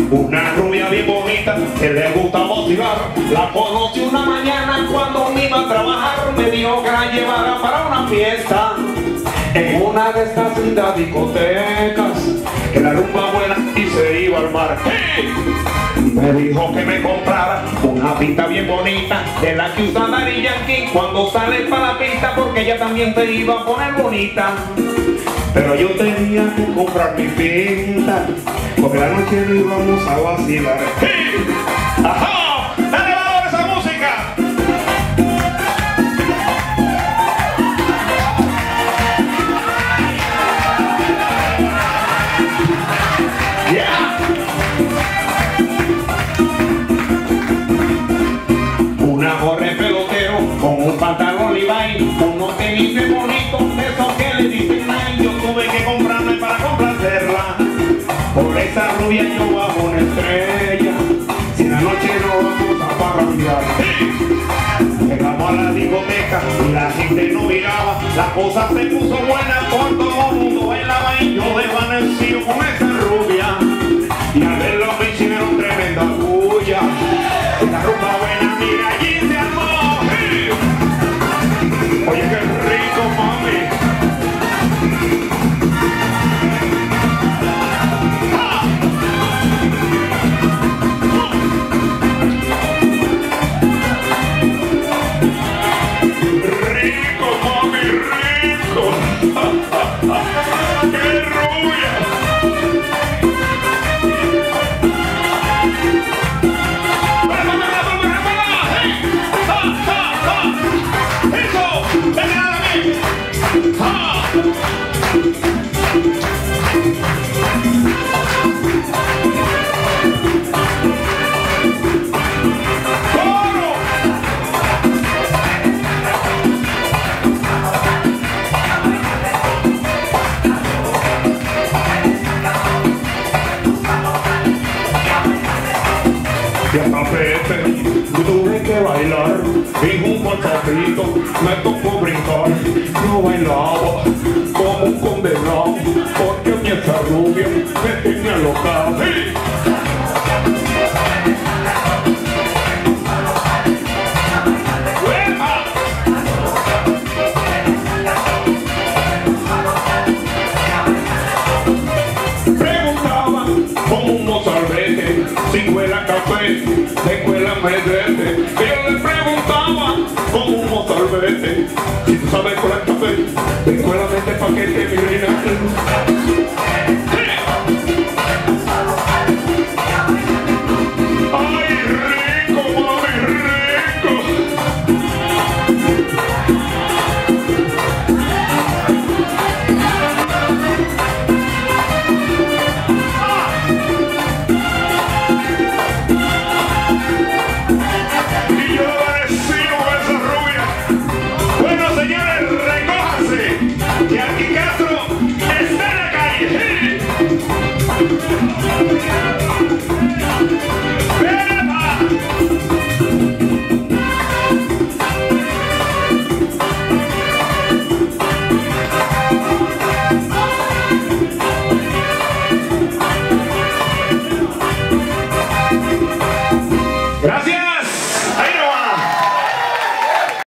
Una rubia bien bonita que le gusta motivar. La conocí una mañana cuando me iba a trabajar. Me dijo que la llevara para una fiesta en una de estas lindas discotecas, que la rumba buena y se iba al mar. ¡Hey! Me dijo que me comprara una pista bien bonita, de la que usa Daddy Yankee cuando sale para la pista, porque ella también te iba a poner bonita. Pero yo tenía que comprar mi pinta, porque la noche no íbamos a vacilar. ¡Sí! ¡Ajá! ¡Dale valor a esa música! ¡Yeah! Una gorra de pelotero con un pantalón Levi, unos tenis de bonito, esos que le dicen Nike. Yo tuve que comprarme para complacerla. Por esa rubia yo bajo una estrella. Si en la noche no vamos a parrandear. ¡Sí! Llegamos a la discoteca y la gente no miraba. La cosa se puso buena, por todo el mundo bailaba y yo desvanecido con esa rubia. Y al verlo me hicieron tremenda bulla. La rumba buena, mira, allí se armó. ¡Sí! Oye, qué rico, mami. Y hasta Pepe, tuve que bailar, y junto al tapito me tocó brincar. Yo bailaba como un condenado, porque mi esa rubia me tenía loca. ¡Sí! Preguntaban como un mozalbete si cuela café, de cuela